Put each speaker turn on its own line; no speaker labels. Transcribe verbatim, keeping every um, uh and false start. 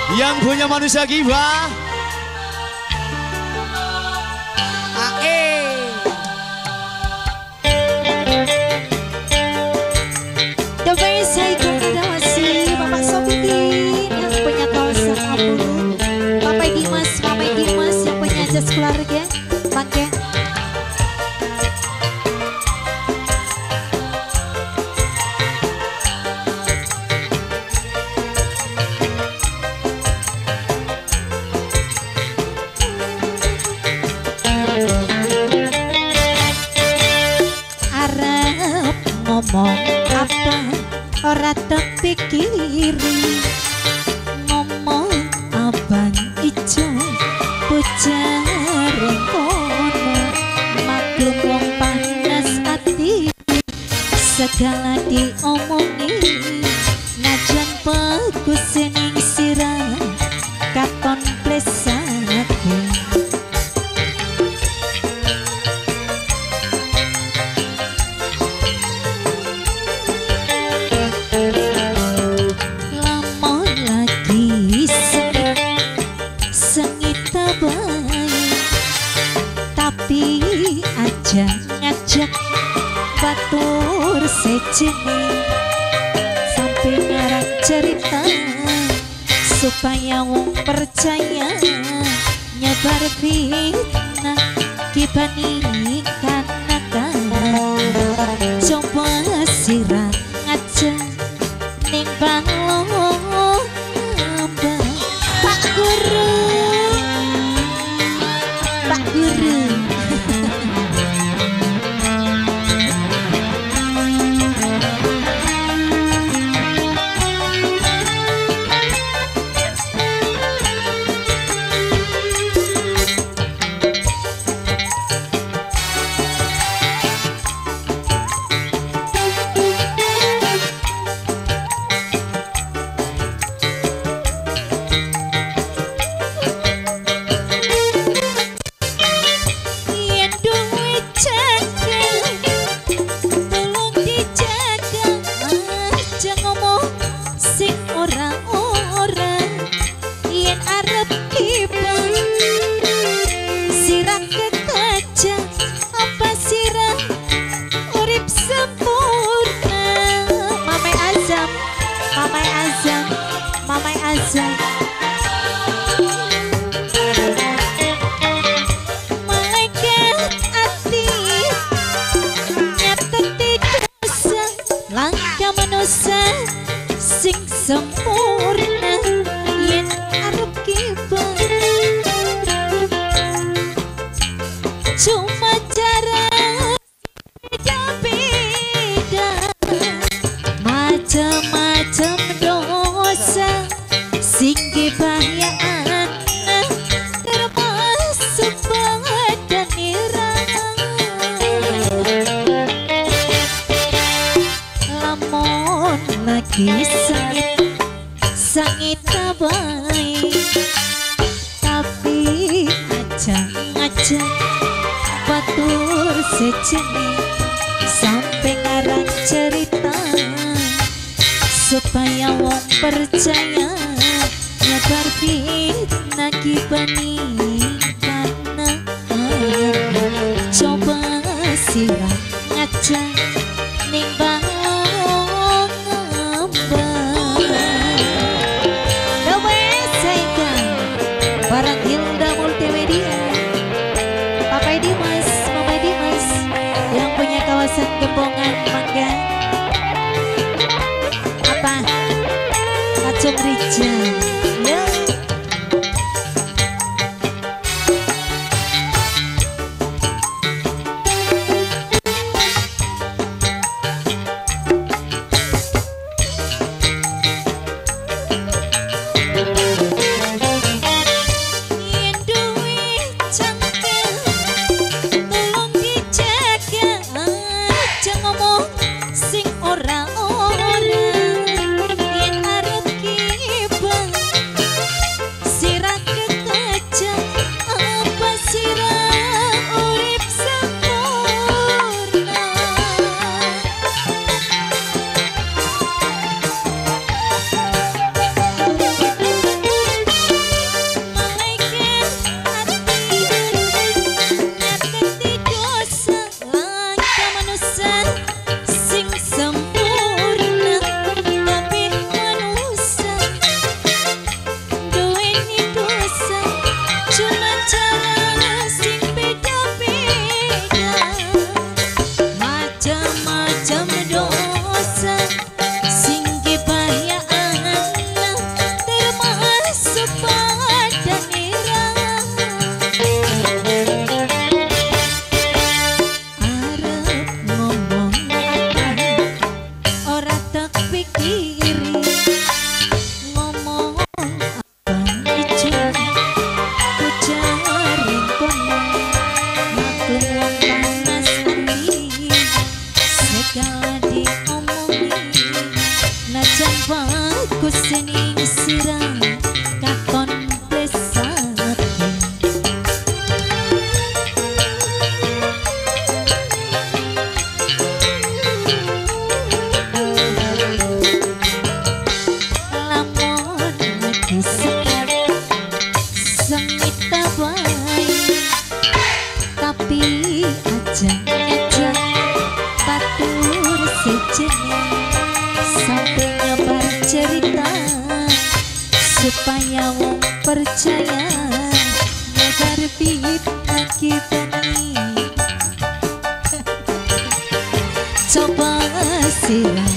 Yang punya manusia gibah.
Ae. Doain saya kasih Bapak Sofitin yang punya kawasan Ambulu, Bapak Dimas, Bapak Dimas yang punya jas keluarga, Bangke. Arep ngomong apa ora terpikiri, ngomong abang ijo bocah rengkono, maklum wong panas ati segala diomongi, najan bagus ning sirah katon plesatku. Ngajak batur sejene sampai ngarang cerita supaya wong percaya, nyebar fitnah dibanding kanakan. Coba sirah ngajak ning balong Pak Guru, Pak Guru. Mamai Azam malaikat ati nyateti dosa langkah manusia sing sempurna yen arep kibah cuma cara beda-beda macam-macam dosa singgi bahyaan termasuk badan nirang lamun lagi sangit sangit baik tapi ajang-ajang batur sejenis sampai ngarang cerita supaya wong percaya, nyebar fitnah kibani karena coba sirah ngajak ning balong ngambang. Doain saya barang Hilda Multimedia, Bapak Dimas, Mama Dimas yang punya kawasan Gembongan Mangga. Apa? Kacung Rijal. Ya. maning sirah kakon plesate. Lamun disengit sengit bae tapi aja ngajak batur sejene sampai nyebar cerita supaya wong percaya negar fitnah kita nih. Coba sirah